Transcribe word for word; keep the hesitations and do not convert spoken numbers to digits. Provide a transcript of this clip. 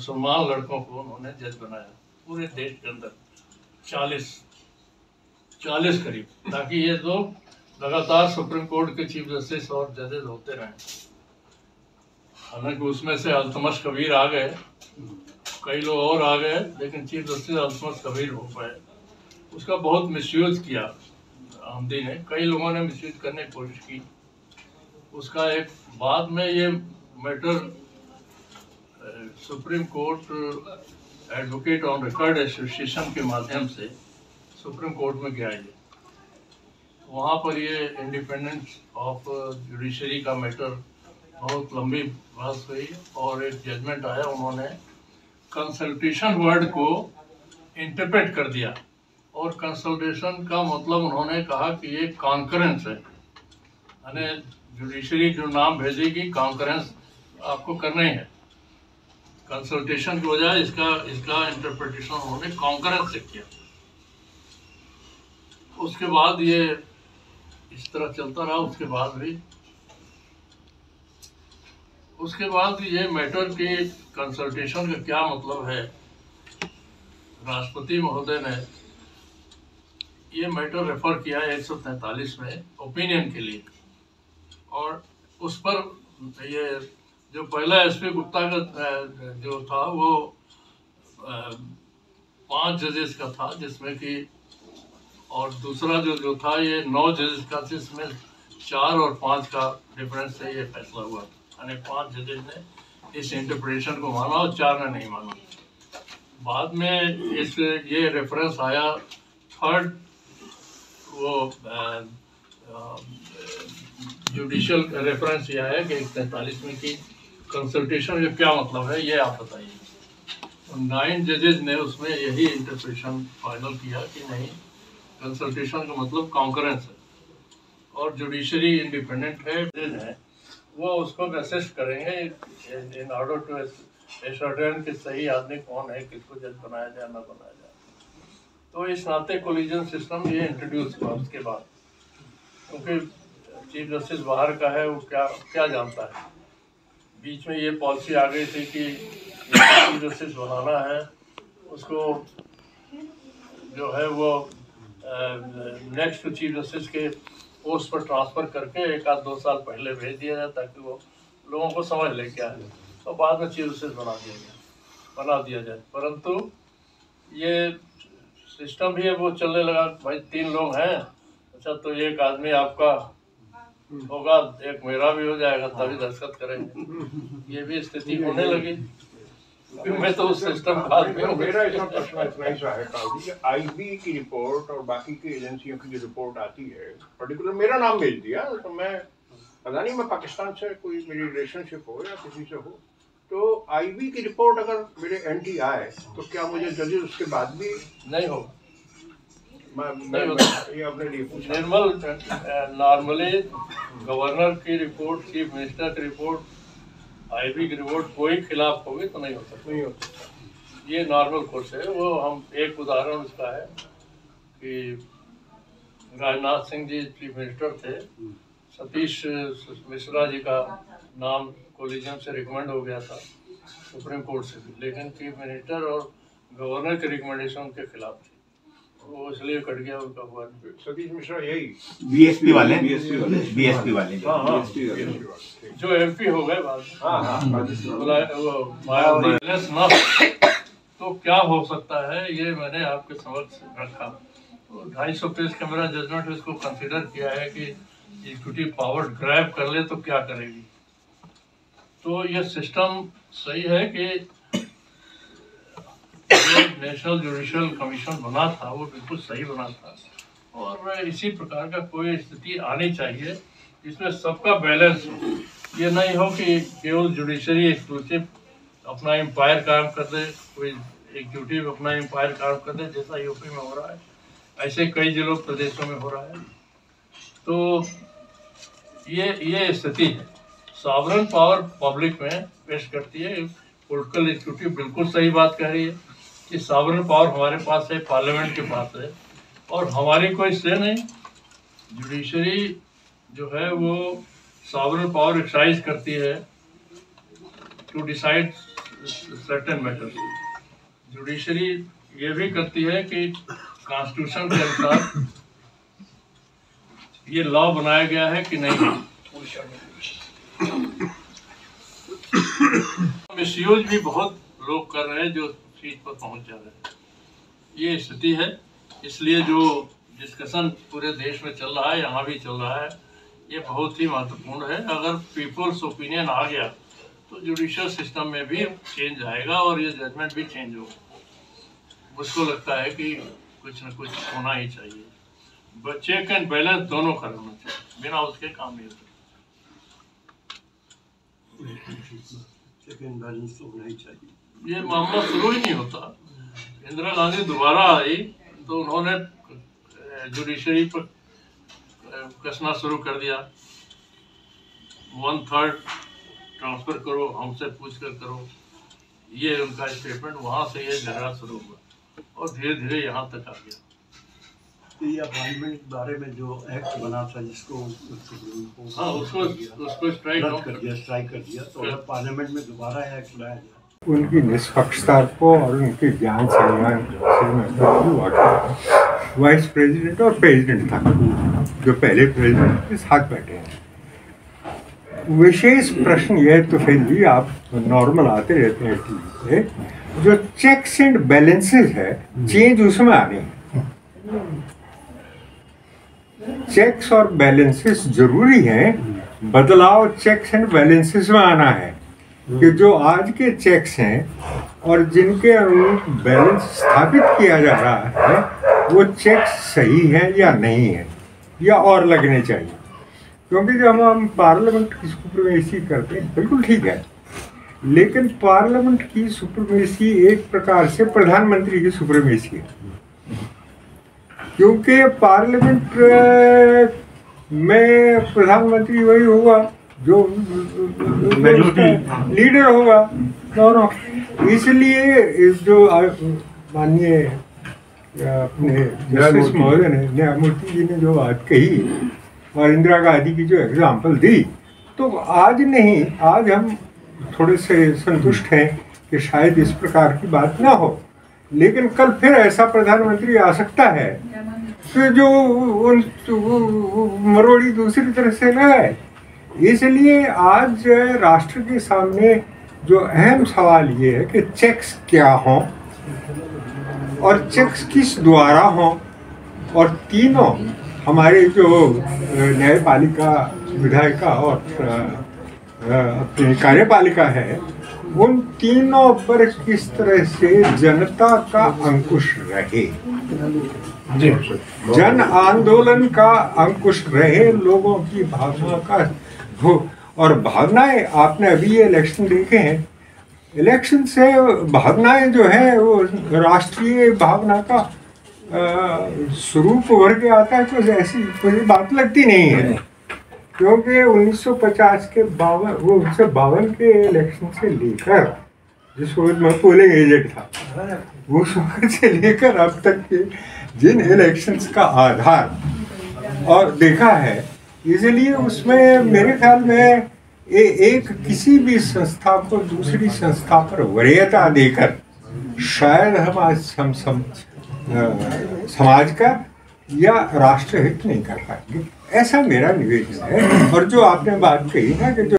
मुसलमान लड़कों को उन्होंने जज बनाया पूरे देश के अंदर, चालीस चालीस करीब, ताकि ये लोग लगातार सुप्रीम कोर्ट के चीफ जस्टिस और जजेस होते रहें। हालांकि उसमें से अल्तमश कबीर आ गए, कई लोग और आ गए, लेकिन चीफ जस्टिस अल्तमश कबीर हो पाए। उसका बहुत मिसयूज किया आमदी ने, कई लोगों ने मिसयूज करने की कोशिश की उसका। एक बाद में ये matter supreme court advocate on record association के माध्यम से सुप्रीम कोर्ट में गया। ये वहाँ पर ये इंडिपेंडेंस ऑफ जुडिशरी का मैटर बहुत लंबी बहस हुई और एक जजमेंट आया। उन्होंने कंसल्टेशन वर्ड को इंटरप्रेट कर दिया और कंसल्टेशन का मतलब उन्होंने कहा कि ये कॉन्करेंस है, यानी जुडिशरी जो नाम भेजेगी कॉन्करेंस आपको करना ही है। कंसल्टेशन की वजह इसका इसका इंटरप्रिटेशन उन्होंने कॉन्करेंस से किया। उसके बाद ये इस तरह चलता रहा। उसके बाद भी उसके बाद ये मैटर की कंसल्टेशन का क्या मतलब है, राष्ट्रपति महोदय ने ये मैटर रेफर किया है एक सौ तैंतालीस में ओपिनियन के लिए, और उस पर ये जो पहला एसपी गुप्ता का जो था वो पांच जजेस का था, जिसमें कि और दूसरा जो जो था ये नौ जजेस का, जिसमें चार और पांच का डिफरेंस से ये फैसला हुआ था। यानी पांच जजेस ने इस इंटरप्रिटेशन को माना और चार ने नहीं माना। बाद में इस ये रेफरेंस आया थर्ड वो जुडिशियल रेफरेंस ये आया कि एक तैंतालीस में की कंसल्टेशन का क्या मतलब है, ये आप बताइए। नाइन जजेस ने उसमें यही इंटरप्रिटेशन फाइनल किया कि नहीं, कंसल्टेशन का मतलब कॉन्करेंस है और जुडिशरी इंडिपेंडेंट है, वो उसको असेस करेंगे इन ऑर्डर टू एसर्टेन कि सही आदमी कौन है, किसको जज बनाया जाए ना बनाया जाए। तो इस नाते कोलिजन सिस्टम ये इंट्रोड्यूस हुआ उसके बाद, क्योंकि चीफ जस्टिस बाहर का है, वो क्या क्या जानता है। बीच में ये पॉलिसी आ गई थी कि चीफ जस्टिस बनाना है उसको जो है वो नेक्स्ट चीफ जस्टिस के पोस्ट पर ट्रांसफ़र करके एक आध दो साल पहले भेज दिया जाए ताकि वो लोगों को समझ ले क्या है, तो बाद में चीफ जस्टिस बना दिया गया बना दिया जाए। परंतु ये सिस्टम भी है वो चलने लगा, भाई तीन लोग हैं, अच्छा तो एक आदमी आपका होगा, एक मेरा भी हो जाएगा, तभी दस्तखत करेंगे। ये भी स्थिति होने लगी। मैं तो उस सिस्टम का आदमी हूं। मेरा इसमें प्रश्न इतना ही सा है कि आईबी की रिपोर्ट और बाकी की एजेंसियों की जो रिपोर्ट आती है, पर्टिकुलर मेरा नाम भेज दिया, तो मैं पता नहीं मैं पाकिस्तान से कोई मेरी रिलेशनशिप हो या किसी से हो, तो आईबी की रिपोर्ट अगर मेरे एंटी आए तो क्या मुझे जजेस उसके बाद भी नहीं हो मैं, मैं, मैं ये अपने लिए पूछा। निर्मल नॉर्मली गवर्नर की रिपोर्ट, चीफ मिनिस्टर की रिपोर्ट, आईबी की रिपोर्ट कोई खिलाफ होगी तो नहीं हो सकता, नहीं हो सकता। ये नॉर्मल कोर्स है। वो हम एक उदाहरण उसका है कि राजनाथ सिंह जी चीफ मिनिस्टर थे, सतीश मिश्रा जी का नाम कोलिजन से रिकमेंड हो गया था सुप्रीम कोर्ट से भी, लेकिन चीफ मिनिस्टर और गवर्नर की रिकमेंडेशन के खिलाफ थी, वो इसलिए कट गया उनका हुआ। सतीश मिश्रा यही बीएसपी वाले बीएसपी वाले बीएसपी वाले हाँ हाँ जो एमपी हो गए बाद में, तो क्या हो सकता है ये मैंने आपके समक्ष रखा। तो ढाई सौ पेज का मेरा जजमेंट इसको कंसिडर किया है कि एग्जीक्यूटिव पावर ग्रैब कर ले तो क्या करेगी। तो ये सिस्टम सही है कि जो नेशनल जुडिशियल कमीशन बना था वो बिल्कुल सही बना था, और इसी प्रकार का कोई स्थिति आनी चाहिए जिसमें सबका बैलेंस हो। ये नहीं हो कि केवल जुडिशरी एक्सक्लूसिव अपना एम्पायर कायम कर दे, कोई एग्जीक्यूटिव अपना एम्पायर कायम कर दे, जैसा यूपी में हो रहा है, ऐसे कई जिलों प्रदेशों में हो रहा है। तो ये ये स्थिति है। सॉवरेन पावर पब्लिक में पेश करती है, पॉलिटिकल एग्जीक्यूटिव बिल्कुल सही बात कह रही है कि सॉवरेन पावर हमारे पास है, पार्लियामेंट के पास है, और हमारी कोई से नहीं। जुडिशरी जो है वो सॉवरेन पावर एक्सरसाइज करती है to decide certain matters. Judiciary ये भी करती है कि कॉन्स्टिट्यूशन के अनुसार ये लॉ बनाया गया है कि नहीं। मिसयूज भी बहुत लोग कर रहे हैं जो सीट पर पहुंच जा रहे हैं, ये स्थिति है। इसलिए जो डिस्कशन पूरे देश में चल रहा है, यहाँ भी चल रहा है, ये बहुत ही महत्वपूर्ण है। अगर पीपल्स ओपिनियन आ गया तो जुडिशियल सिस्टम में भी चेंज आएगा और ये जजमेंट भी चेंज होगा। मुझको लगता है कि कुछ न कुछ होना ही चाहिए। चेक एंड बैलेंस दोनों करना चाहिए, बिना उसके काम नहीं होता। चेक एंड बैलेंस होना ही चाहिए। ये मामला शुरू ही नहीं होता। इंदिरा गांधी दोबारा आई तो उन्होंने जुडिशरी पर कसना शुरू कर दिया, वन थर्ड ट्रांसफर करो, हमसे पूछ कर करो, ये उनका स्टेटमेंट। वहाँ से ये झगड़ा शुरू हुआ और धीरे धीरे यहाँ तक आ गया। तो ये अपॉइंटमेंट बारे में जो एक्ट बना था जिसको हाँ उसको उसको स्ट्राइक रद्द कर दिया, स्ट्राइक कर दिया, तो अगर पार्लियामेंट में दोबारा एक्ट लाया गया, उनकी निष्पक्षता को और उनके ज्ञान संज्ञान से मैं हुआ कि वाइस प्रेसिडेंट और प्रेसिडेंट था जो पहले प्रेसिडेंट के साथ बैठे हैं। विशेष प्रश्न यह तो फिर भी आप नॉर्मल आते रहते हैं टीवी पे, जो चेक्स एंड बैलेंसेस है चेंज उसमें आने हैं। चेक्स और बैलेंसेस जरूरी हैं, बदलाव चेक्स एंड बैलेंसेस में आना है कि जो आज के चेक्स हैं और जिनके अनुरूप बैलेंस स्थापित किया जा रहा है वो चेक्स सही हैं या नहीं है या और लगने चाहिए। क्योंकि जब हम पार्लियामेंट की सुप्रीमेसी करते हैं बिल्कुल ठीक है, लेकिन पार्लियामेंट की सुप्रीमेसी एक प्रकार से प्रधानमंत्री की सुप्रीमेसी है, क्योंकि पार्लियामेंट में प्रधानमंत्री वही होगा जो लीडर होगा दोनों। इसलिए जो माननीय अपने जस्टिस महोदय ने, न्यायमूर्ति जी ने जो बात कही और इंदिरा गांधी की जो एग्जाम्पल दी, तो आज नहीं, आज हम थोड़े से संतुष्ट हैं कि शायद इस प्रकार की बात ना हो, लेकिन कल फिर ऐसा प्रधानमंत्री आ सकता है कि जो उन मरोड़ी दूसरी तरह से न आए। इसलिए आज राष्ट्र के सामने जो अहम सवाल ये है कि चेक्स क्या हों और चेक्स किस द्वारा हों, और तीनों हमारे जो न्यायपालिका, विधायिका और अपनी कार्यपालिका है, उन तीनों पर किस तरह से जनता का अंकुश रहे, जन आंदोलन का अंकुश रहे, लोगों की भावना का हो। और भावनाएं आपने अभी ये इलेक्शन देखे हैं, इलेक्शन से भावनाएं जो है वो राष्ट्रीय भावना का स्वरूप उभर के आता है, कुछ ऐसी कोई बात लगती नहीं है। क्योंकि उन्नीस सौ पचास के बावन वो उन्नीस सौ बावन के इलेक्शन से लेकर, जिस वक्त मैं पोलिंग एजेंट था, उस वक्त से लेकर अब तक के जिन इलेक्शंस का आधार और देखा है, इसलिए उसमें मेरे ख्याल में ए, एक किसी भी संस्था को दूसरी संस्था पर वरीयता देकर शायद हम आज हम सम, आ, समाज का या राष्ट्र हित नहीं कर पाएंगे, ऐसा मेरा निवेदन है। और जो आपने बात कही ना कि जो